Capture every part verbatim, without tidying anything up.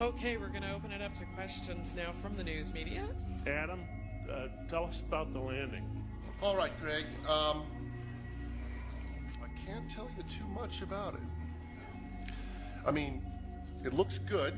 Okay, we're going to open it up to questions now from the news media. Adam, uh, tell us about the landing. All right, Greg. Um, I can't tell you too much about it. I mean, it looks good.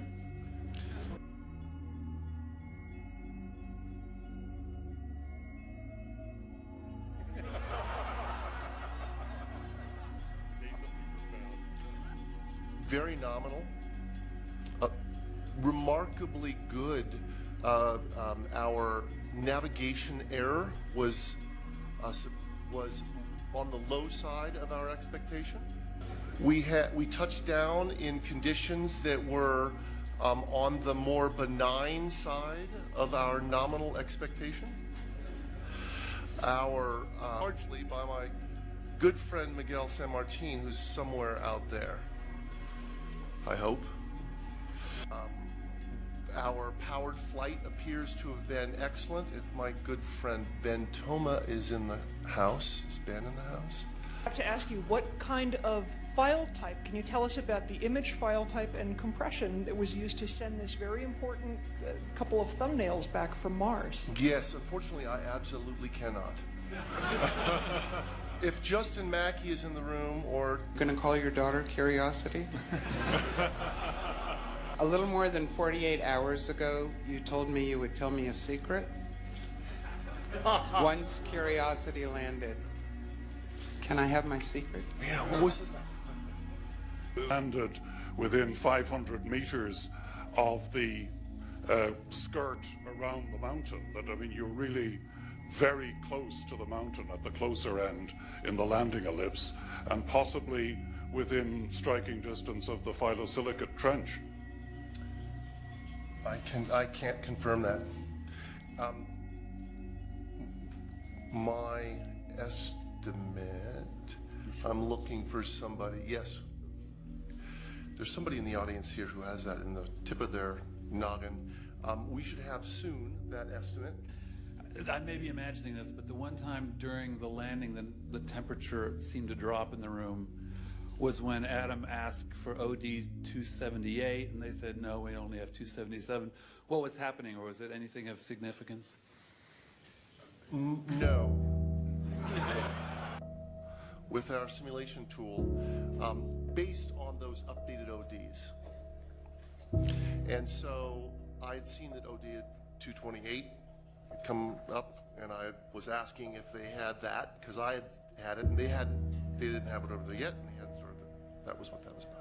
Very nominal. Uh, remarkably good. Uh, um, our navigation error was uh, was on the low side of our expectation. We had we touched down in conditions that were um, on the more benign side of our nominal expectation. Our uh, largely by my good friend Miguel San Martin, who's somewhere out there, I hope. Um, our powered flight appears to have been excellent. If my good friend Ben Toma is in the house, is Ben in the house? I have to ask you, what kind of file type, can you tell us about the image file type and compression that was used to send this very important uh, couple of thumbnails back from Mars? Yes, unfortunately I absolutely cannot. If Justin Mackey is in the room, or... Gonna call your daughter Curiosity? A little more than forty-eight hours ago, you told me you would tell me a secret. Once Curiosity landed. Can I have my secret? Yeah, what was this? Landed within five hundred meters of the uh, skirt around the mountain. That, I mean, you're really very close to the mountain at the closer end in the landing ellipse, and possibly within striking distance of the phyllosilicate trench. I can I can't confirm that. Um, my estimate. I'm looking for somebody. Yes. There's somebody in the audience here who has that in the tip of their noggin. Um, we should have soon that estimate. I may be imagining this, but the one time during the landing the, the temperature seemed to drop in the room was when Adam asked for O D two seventy-eight, and they said, no, we only have two seventy-seven. What was happening, or was it anything of significance? N no. With our simulation tool, um, based on those updated O Ds. And so I had seen that O D at two twenty-eight had come up, and I was asking if they had that, because I had had it, and they hadn't, they didn't have it over there yet, and they hadn't sort of, that was what that was about.